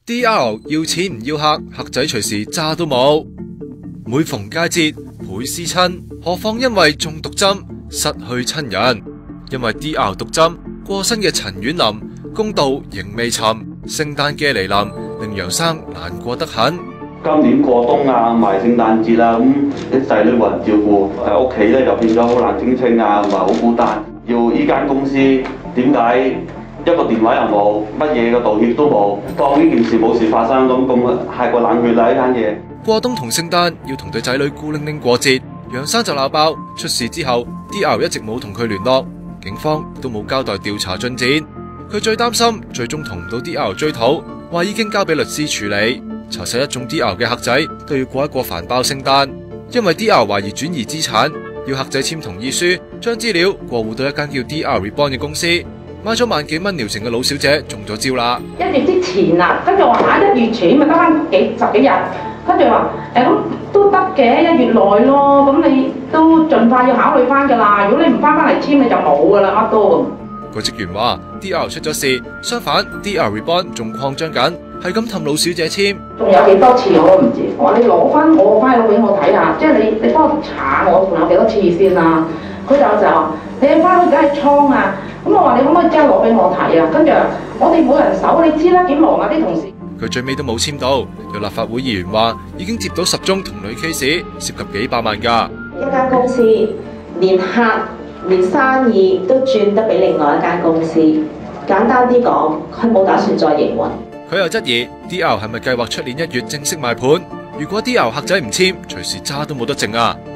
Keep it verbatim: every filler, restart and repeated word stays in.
D R 要錢唔要客，客仔隨時渣都冇。每逢佳節倍思親，何況因為中毒針失去親人。因為 D R 毒針過身嘅陳婉琳公道仍未尋，聖誕嘅嚟臨令楊生難過得很。 今年過冬啊，埋聖誕節啊，咁啲仔女冇人照顧，喺屋企咧就變咗好冷清清啊，同埋好孤單。要呢間公司點解一個電話又冇，乜嘢嘅道歉都冇，當呢件事冇事發生咁，咁太過冷血啦呢間嘢。 過冬同聖誕要同對仔女孤零零過節，楊生就鬧爆出事之後 ，D R 一直冇同佢聯絡，警方都冇交代調查進展。佢最擔心最終同唔到 D R 追討，話已經交俾律師處理。查實一眾 D R 嘅客仔都要過一個煩爆聖誕，因為 D R 懷疑轉移資產，要客仔簽同意書，將資料過戶到一間叫 D R Reborn 嘅公司，買咗萬幾蚊療程嘅老小姐中咗招啦。 一月之前啊，跟住話下一月前咪得翻幾十幾日，跟住話誒咁都得嘅，一月內咯，咁你都盡快要考慮翻㗎啦。如果你唔翻翻嚟簽，你就冇㗎啦，乜都。 個職員話 D R 出咗事，相反 D R Reborn 仲擴張緊，係咁氹老小姐簽。 仲有幾多次我都唔知，我話你攞翻我翻去俾我睇下，即係你你幫我查我仲有幾多次先啊？佢就就話你翻去梗係倉啊，咁我話你可唔可以即刻攞俾我睇啊？跟住我哋冇人手，你知啦，幾忙啊啲同事。 佢最尾都冇簽到。有立法會議員話已經接到十宗同類 case， 涉及幾百萬㗎。 一間公司連客連生意都轉得俾另外一間公司，簡單啲講，佢冇打算再營運。 佢又質疑 D R 係咪計劃出年一月正式賣盤？如果 D R 客仔唔簽，隨時渣都冇得剩啊！